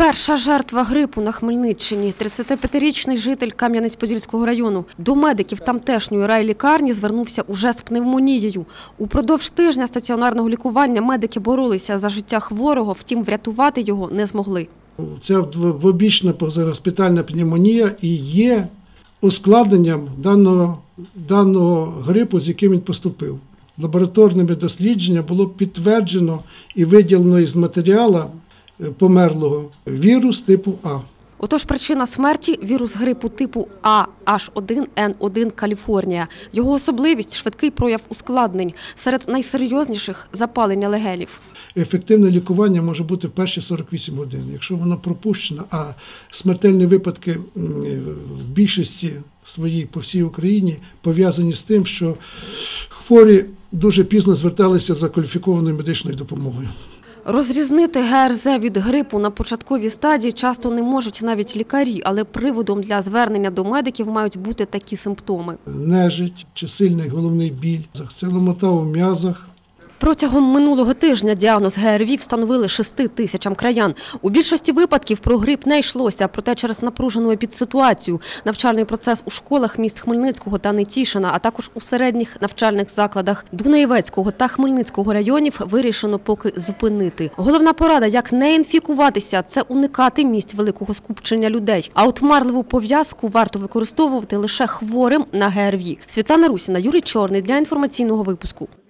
Перша жертва грипу на Хмельниччині – 35-річний житель Кам'янець-Подільського району. До медиків тамтешньої райлікарні звернувся уже з пневмонією. Упродовж тижня стаціонарного лікування медики боролися за життя хворого, втім врятувати його не змогли. Це двобічна позагоспітальна пневмонія і є ускладненням даного грипу, з яким він поступив. Лабораторними дослідженнями було підтверджено і виділено із матеріалу померлого вірус типу А. Отож, причина смерті – вірус грипу типу А H1N1 Каліфорнія. Його особливість – швидкий прояв ускладнень. Серед найсерйозніших – запалення легенів. Ефективне лікування може бути в перші 48 годин. Якщо воно пропущено, а смертельні випадки в більшості своїй по всій Україні пов'язані з тим, що хворі дуже пізно зверталися за кваліфікованою медичною допомогою. Розрізнити ГРЗ від грипу на початковій стадії часто не можуть навіть лікарі, але приводом для звернення до медиків мають бути такі симптоми. Нежить чи сильний головний біль, це ломота у м'язах. Протягом минулого тижня діагноз ГРВІ встановили 6 тисячам краян. У більшості випадків про грип не йшлося, проте через напружену епідситуацію навчальний процес у школах міст Хмельницького та Нетішина, а також у середніх навчальних закладах Дунаєвецького та Хмельницького районів вирішено поки зупинити. Головна порада, як не інфікуватися – це уникати місць великого скупчення людей. А от марливу пов'язку варто використовувати лише хворим на ГРВІ. Світлана Русіна, Юрій Чорний для інформаційного випуску.